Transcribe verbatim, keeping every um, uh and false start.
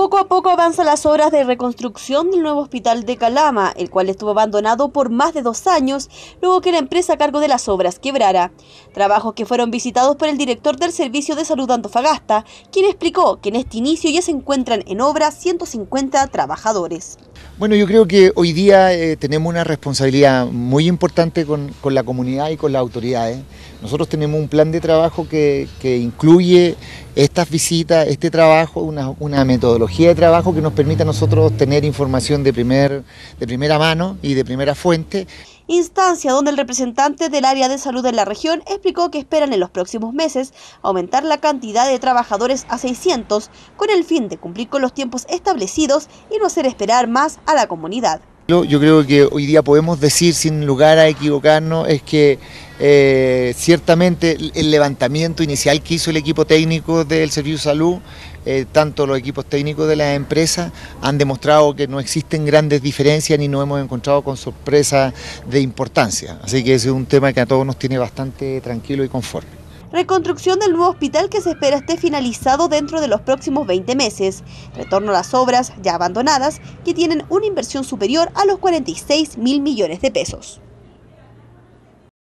Poco a poco avanzan las obras de reconstrucción del nuevo hospital de Calama, el cual estuvo abandonado por más de dos años, luego que la empresa a cargo de las obras quebrara. Trabajos que fueron visitados por el director del Servicio de Salud de Antofagasta, quien explicó que en este inicio ya se encuentran en obra ciento cincuenta trabajadores. Bueno, yo creo que hoy día eh, tenemos una responsabilidad muy importante con, con la comunidad y con las autoridades. Nosotros tenemos un plan de trabajo que, que incluye estas visitas, este trabajo, una, una metodología de trabajo que nos permita a nosotros tener información de, primer, de primera mano y de primera fuente. Instancia donde el representante del área de salud de la región explicó que esperan en los próximos meses aumentar la cantidad de trabajadores a seiscientos con el fin de cumplir con los tiempos establecidos y no hacer esperar más a la comunidad. Yo creo que hoy día podemos decir sin lugar a equivocarnos es que eh, ciertamente el levantamiento inicial que hizo el equipo técnico del Servicio de Salud, eh, tanto los equipos técnicos de las empresas, han demostrado que no existen grandes diferencias ni nos hemos encontrado con sorpresas de importancia. Así que ese es un tema que a todos nos tiene bastante tranquilo y conforme. Reconstrucción del nuevo hospital que se espera esté finalizado dentro de los próximos veinte meses. Retorno a las obras ya abandonadas que tienen una inversión superior a los cuarenta y seis mil millones de pesos.